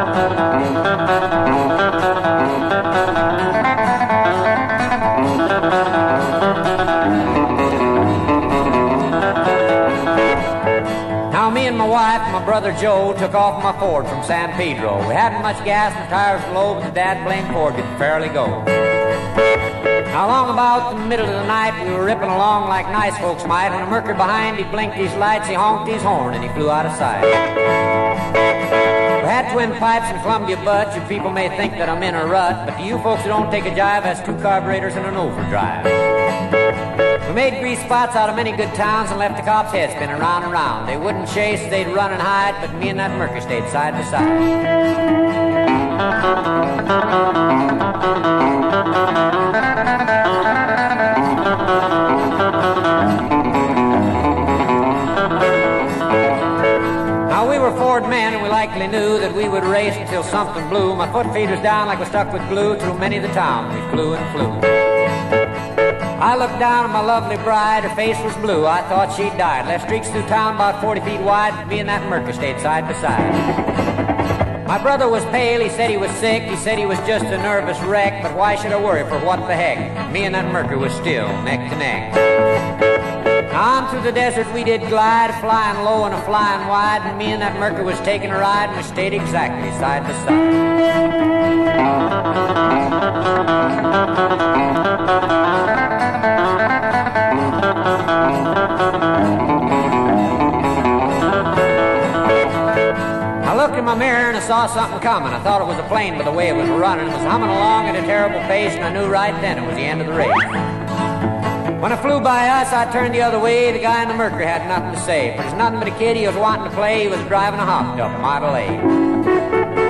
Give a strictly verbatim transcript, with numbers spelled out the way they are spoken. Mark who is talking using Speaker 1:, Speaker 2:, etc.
Speaker 1: Now me and my wife and my brother Joe took off my Ford from San Pedro. We hadn't much gas and the tires were low, but the dad blamed Ford could fairly go. Now along about the middle of the night, we were ripping along like nice folks might. When a merker behind, he blinked his lights, he honked his horn, and he flew out of sight. We had twin pipes and Columbia butts. You people may think that I'm in a rut, but to you folks who don't take a jive, that's two carburetors and an overdrive. We made grease spots out of many good towns and left the cops' heads spinning round and round. They wouldn't chase, they'd run and hide, but me and that merker stayed side by side. Now we were Ford men and we likely knew that we would race until something blew. My foot feet was down like we stuck with glue. Through many the town we flew and flew. I looked down at my lovely bride, her face was blue, I thought she'd died. Left streaks through town about forty feet wide, but me and that merker stayed side by side. My brother was pale, he said he was sick, he said he was just a nervous wreck, but why should I worry, for what the heck? Me and that merker was still neck to neck. On through the desert we did glide, flying low and a flying wide, and me and that merker was taking a ride, and we stayed exactly side by side. I looked in my mirror and I saw something coming. I thought it was a plane by the way it was running. It was humming along at a terrible pace, and I knew right then it was the end of the race. When it flew by us, I turned the other way. The guy in the merker had nothing to say, for there's nothing but a kid he was wanting to play. He was driving a hop up Model A.